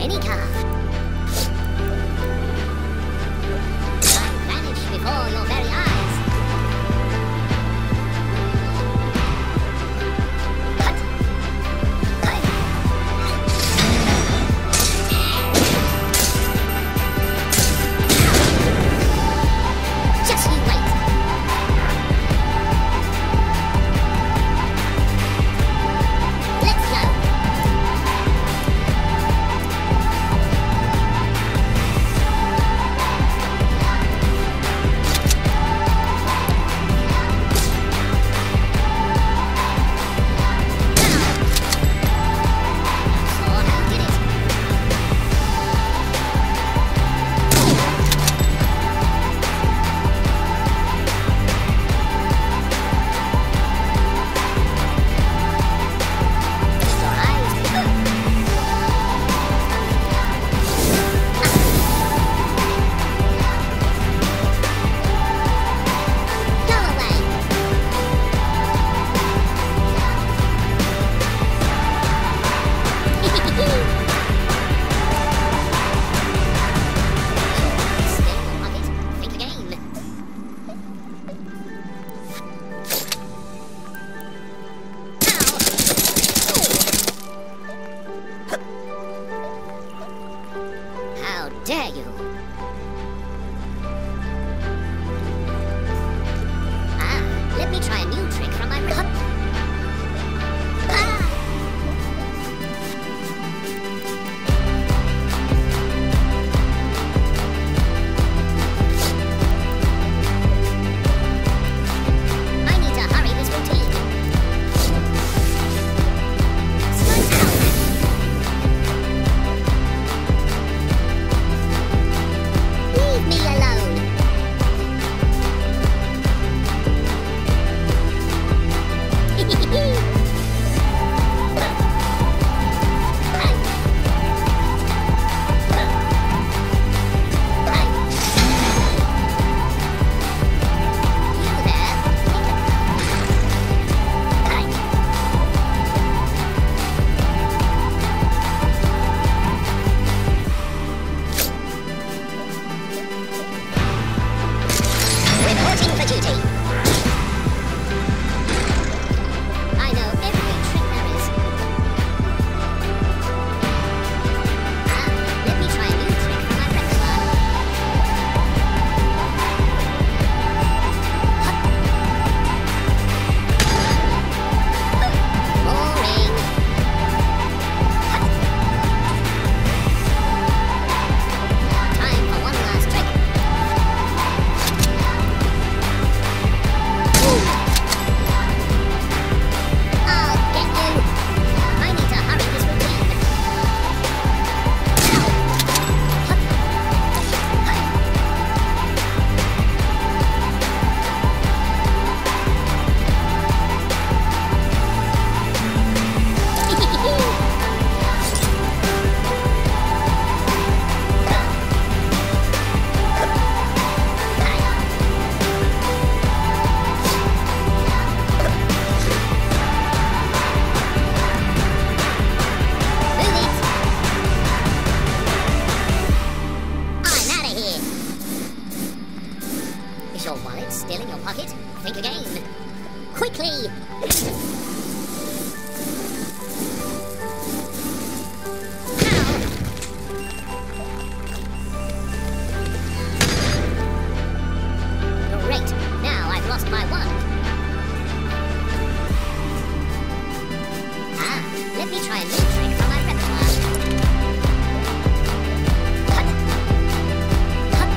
any car. I vanish before your very eyes. Cut. Cut. Just you wait. Let's go. Saw how you did it. Close your eyes. Go away. Stay in your pocket. Think again. How dare you? Let me try a new trick from my cup. I need to hurry this routine. Slow down. Leave me alone. You there? Reporting for duty. I know every trick there is. Let me try a new trick from my repertoire. Boring. Time for one last trick. I'll get you. I need to hurry this routine. Move it. I'm out of here. Is your wallet still in your pocket? Think again. Quickly. Great. Now I've lost my wand. Let me try a new trick from my repertoire. Cut. Cut.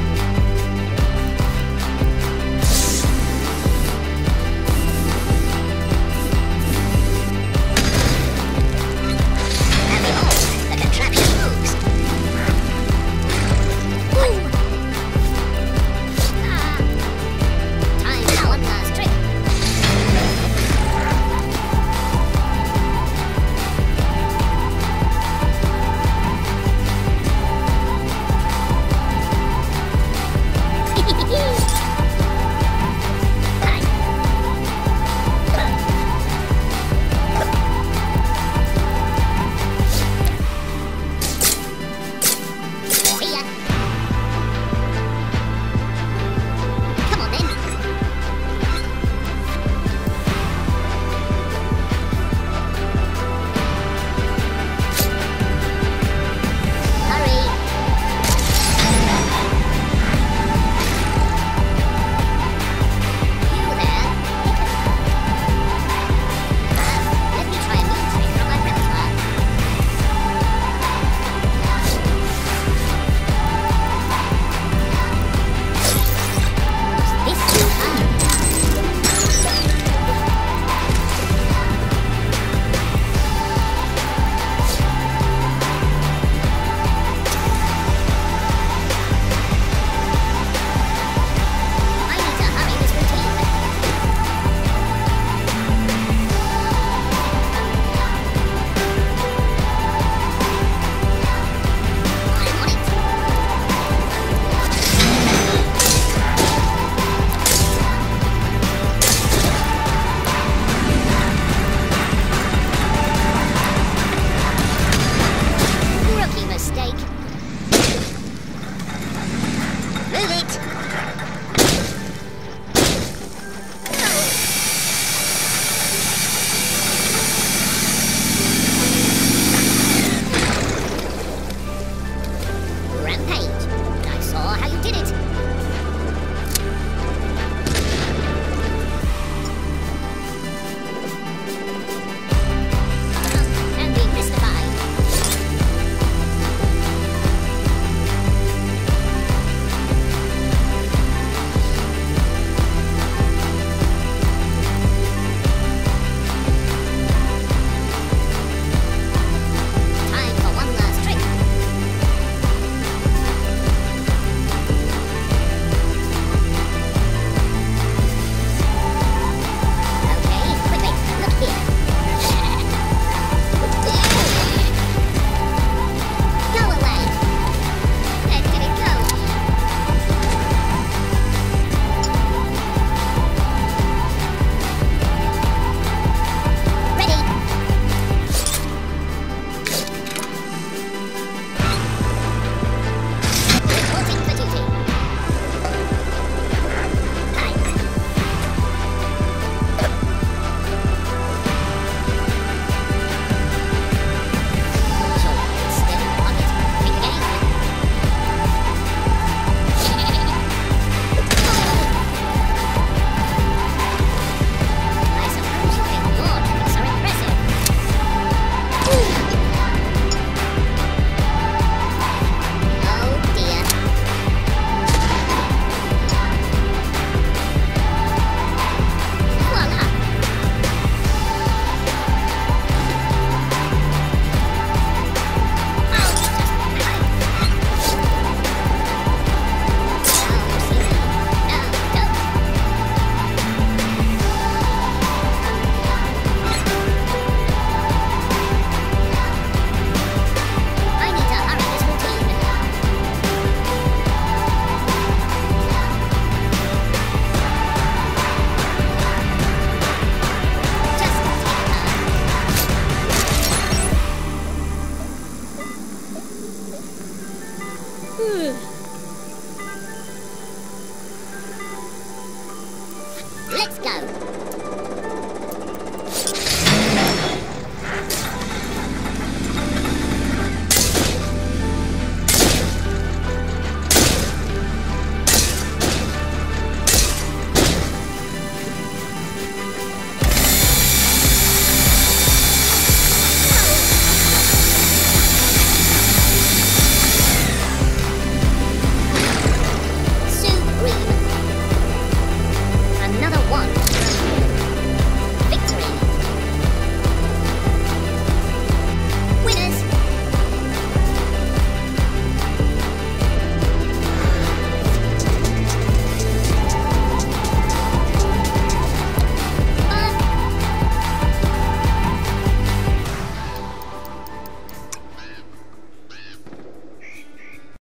Ugh.